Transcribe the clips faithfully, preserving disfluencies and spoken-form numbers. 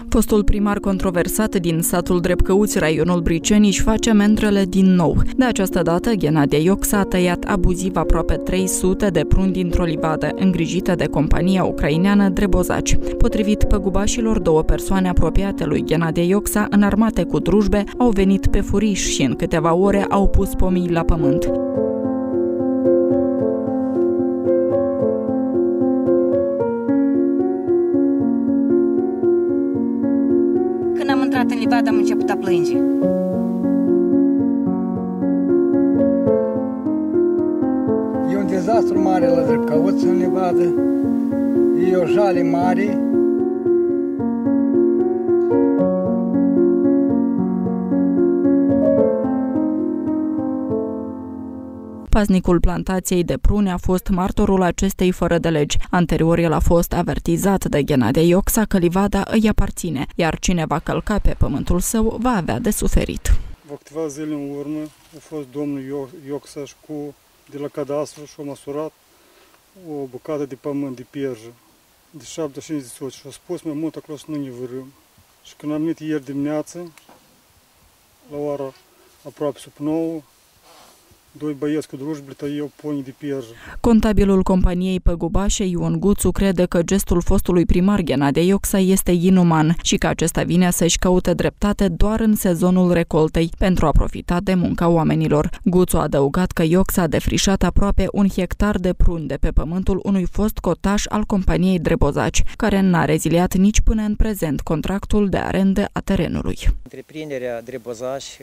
Fostul primar controversat din satul Drepcăuți, raionul Briceni, își face mendrele din nou. De această dată, Ghenadie Iocsa a tăiat abuziv aproape trei sute de pruni dintr-o livadă îngrijită de compania ucraineană Drebozaci. Potrivit păgubașilor, două persoane apropiate lui Ghenadie Iocsa, înarmate cu drujbe, au venit pe furiș și în câteva ore au pus pomii la pământ. Când am intrat în livadă, am început a plânge. E un dezastru mare la Drepcăuți în livadă. E o jale mare. Paznicul plantației de prune a fost martorul acestei fără de legi. Anterior, el a fost avertizat de Ghenadie Iocsa că livada îi aparține, iar cine va călca pe pământul său va avea de suferit. Cu câteva zile în urmă a fost domnul Iocsa și cu, de la cadastru și a măsurat o bucată de pământ de pierjă de șaptezeci și cinci de soți și a spus mai mult acolo să nu ne vârâm. Și când am venit ieri dimineață, la ora aproape sub nouă, doi băieți cu drujbe tăiau poni de pierjă. Contabilul companiei păgubașe, Ion Guțu, crede că gestul fostului primar Ghenadie Iocsa este inuman și că acesta vine să-și caute dreptate doar în sezonul recoltei, pentru a profita de munca oamenilor. Guțu a adăugat că Iocsa a defrișat aproape un hectar de pruni de pe pământul unui fost cotaș al companiei Drebozaci, care n-a reziliat nici până în prezent contractul de arendă a terenului. Întreprinderea Drebozaci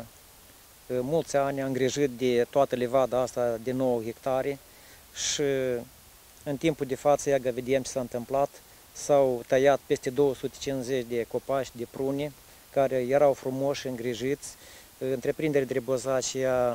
mulți ani a îngrijit de toată livada asta de nouă hectare și în timpul de față, iată, vedem ce s-a întâmplat. S-au tăiat peste două sute cincizeci de copaci de prune care erau frumoși, îngrijiți. Întreprinderea Drebozaci i-a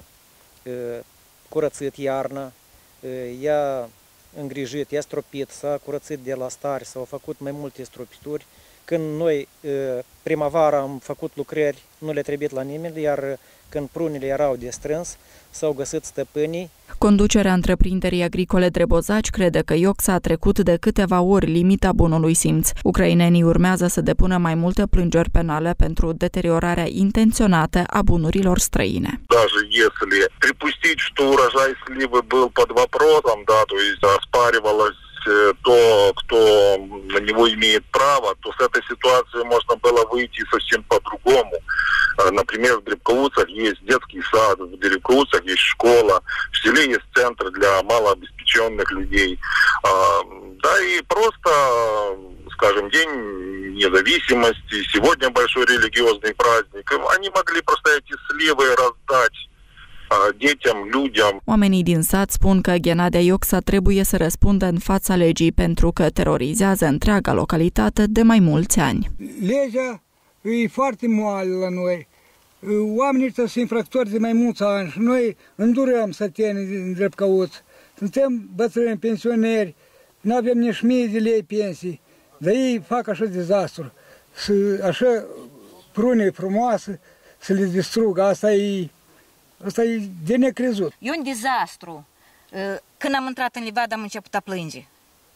curățit iarna, i-a îngrijit, i-a stropit, s-a curățit de la stare, s-au făcut mai multe stropituri. Când noi primăvara am făcut lucrări, nu le trebuie la nimeni, iar când prunile erau de strâns, s-au găsit stăpânii. Conducerea întreprinderii agricole Drebozaci crede că Iocsa a trecut de câteva ori limita bunului simț. Ucrainenii urmează să depună mai multe plângeri penale pentru deteriorarea intenționată a bunurilor străine. Даже если припустить, что урожай сливы был под вопросом, да, то есть оспаривалось то, кто на него имеет право, то с этой ситуации можно было выйти совсем по-другому. Например, в Дребкауцах есть детский сад, в Дребкауцах есть школа, в селе есть центр для малообеспеченных людей. Да и просто, скажем, День независимости, сегодня большой религиозный праздник. Они могли просто эти сливы раздать детям, людям. Oamenii din sat spun că Ghenadie Iocsa trebuie să răspundă în fața legii pentru că terorizează întreaga localitate de mai mulți ani. Legea e foarte moale la noi. Oamenii ăștia sunt infractori de mai mulți ani și noi îndurăm sătenii din Drepcăuți. Suntem bătrâni, pensioneri, nu avem nici mii de lei pensii, dar ei fac așa dezastru. Așa prune frumoase să le distrugă, asta e Asta e de necrezut. E un dezastru. Când am intrat în livadă, am început a plânge.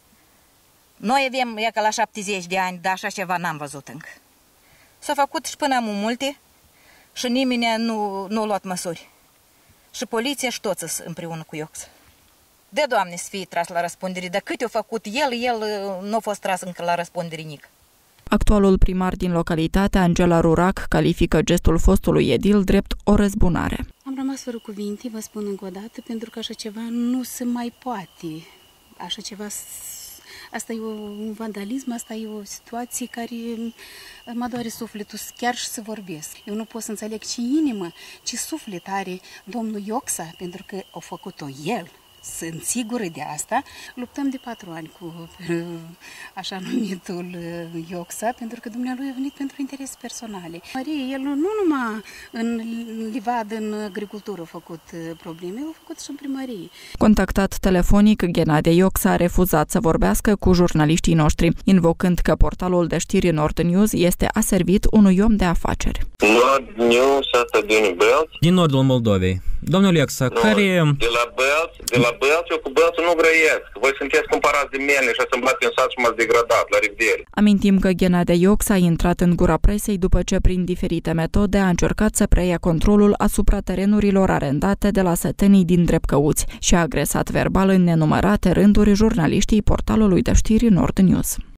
Noi avem, e ca la șaptezeci de ani, dar așa ceva n-am văzut încă. S-a făcut și până am multe și nimeni nu, nu a luat măsuri. Și poliția și toți împreună cu Iocsa. De Doamne să fie tras la răspundere, dar cât a făcut el, el nu a fost tras încă la răspundere nici. Actualul primar din localitate, Angela Rurac, califică gestul fostului edil drept o răzbunare. Am rămas fără cuvinte, vă spun încă o dată, pentru că așa ceva nu se mai poate. Așa ceva, asta e un vandalism, asta e o situație care mă doare sufletul chiar și să vorbesc. Eu nu pot să înțeleg ce inimă, ce suflet are domnul Iocsa, pentru că a făcut-o el. Sunt sigură de asta. Luptăm de patru ani cu așa numitul Iocsa, pentru că dumnealui a venit pentru interese personale. Marie, el nu numai în livadă, în agricultură a făcut probleme, a făcut și în primărie. Contactat telefonic, Ghenadie Iocsa a refuzat să vorbească cu jurnaliștii noștri, invocând că portalul de știri Nord News este aservit unui om de afaceri. Din nordul Moldovei. Domnul Iocsa, Nu, care... De la bălți, de la bălți, eu cu bălți nu grăiesc. Voi sunteți cumpărați de mine și ați îmblat în sat și m-ați degradat, la revedere. Amintim că Ghenadie Iocsa a intrat în gura presei după ce, prin diferite metode, a încercat să preia controlul asupra terenurilor arendate de la sătenii din Drepcăuți și a agresat verbal în nenumărate rânduri jurnaliștii portalului de știri Nord News.